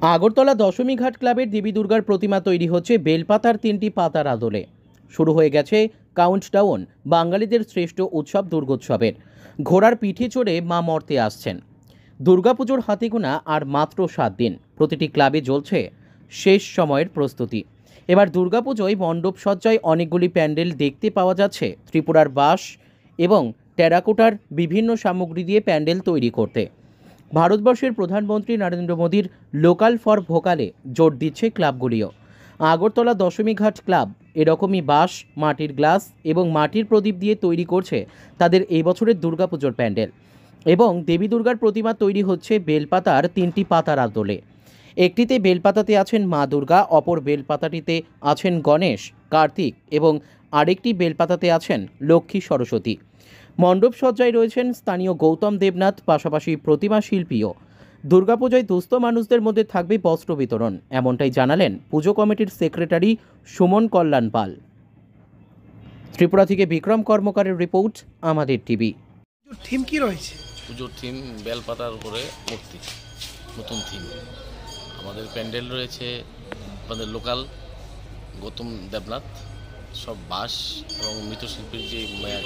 আগরতলা দশমীঘাট ক্লাবের দেবী দুর্গার প্রতিমা তৈরি হচ্ছে বেলপাতার 3টি পাতার আদলে। শুরু হয়ে গেছে কাউন্টডাউন বাঙালিদের শ্রেষ্ঠ উৎসব দুর্গোৎসবের। ঘোড়ার পিঠে চড়ে মা মর্তে আসছেন। দুর্গাপুজোর হাতে গোনা আর মাত্র 7 দিন। প্রতিটি ক্লাবে চলছে শেষ সময়ের প্রস্তুতি। এবার দুর্গাপুজোয় মণ্ডপ সজ্জায় অনেকগুলি প্যান্ডেল দেখতে পাওয়া যাচ্ছে ত্রিপুরার বাঁশ এবং টেরাকোটার বিভিন্ন সামগ্রী দিয়ে প্যান্ডেল তৈরি করতে। ভারতবর্ষের প্রধানমন্ত্রী নরেন্দ্র মোদীর লোকাল ফর ভোকালে জোর দিচ্ছে ক্লাবগুলিও। আগরতলা দশমীঘাট ক্লাব এরকমই বাঁশ, মাটির গ্লাস এবং মাটির প্রদীপ দিয়ে তৈরি করছে তাদের এই বছরের দুর্গাপুজোর প্যান্ডেল। এবং দেবী দুর্গার প্রতিমা তৈরি হচ্ছে বেলপাতার 3টি পাতার আদলে। একটিতে বেলপাতাতে আছেন মা দুর্গা, অপর বেলপাতাটিতে আছেন গণেশ, কার্তিক এবং আরেকটি বেলপাতাতে আছেন লক্ষ্মী সরস্বতী। মণ্ডপ সজ্জায় রয়েছেন স্থানীয় গৌতম দেবনাথ, পাশাপাশি প্রতিমা শিল্পীও। দুর্গাপূজায় দুস্থ মানুষদের মধ্যে থাকবে বস্ত্র বিতরণ, এমনটাই জানালেন পুজো কমিটির সেক্রেটারি সুমন কল্যাণ পাল। ত্রিপুরা থেকে বিক্রম কর্মকারের রিপোর্ট, আমাদের টিভি। থিম কি রয়েছে? পুজোর থিম বেলপাতার উপরে মূর্তি, নতুন থিম। আমাদের প্যান্ডেল রয়েছে আমাদের লোকাল গৌতম দেবনাথ, সব বাঁশ এবং মৃৎশিল্পীর যে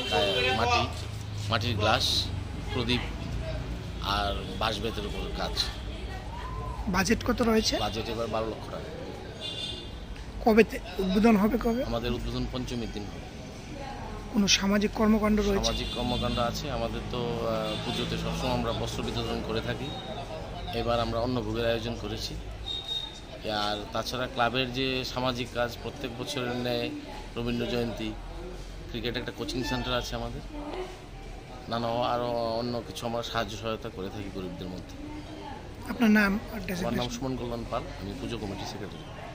মাটির গ্লাস, প্রদীপ আর বাঁশ বেতের উপর কাজ। বাজেট কত রয়েছে? বাজেট এবার 12 লক্ষ টাকা। কবে উদ্বোধন হবে? কবে আমাদের উদ্বোধন পঞ্চমীর দিন হবে। কোনো সামাজিক কর্মকাণ্ড রয়েছে? সামাজিক কর্মকাণ্ড আছে আমাদের। তো পুজোতে সবসময় আমরা বস্ত্র বিতরণ করে থাকি। এবার আমরা অন্নভোগের আয়োজন করেছি। আর তাছাড়া ক্লাবের যে সামাজিক কাজ প্রত্যেক বছরের ন্যায় রবীন্দ্র জয়ন্তী, ক্রিকেট একটা কোচিং সেন্টার আছে আমাদের, নানা আরও অন্য কিছু আমরা সাহায্য সহায়তা করে থাকি গরিবদের মধ্যে। আপনার নাম? আমার নাম সুমন কল্যাণ পাল, আমি পুজো কমিটির সেক্রেটারি।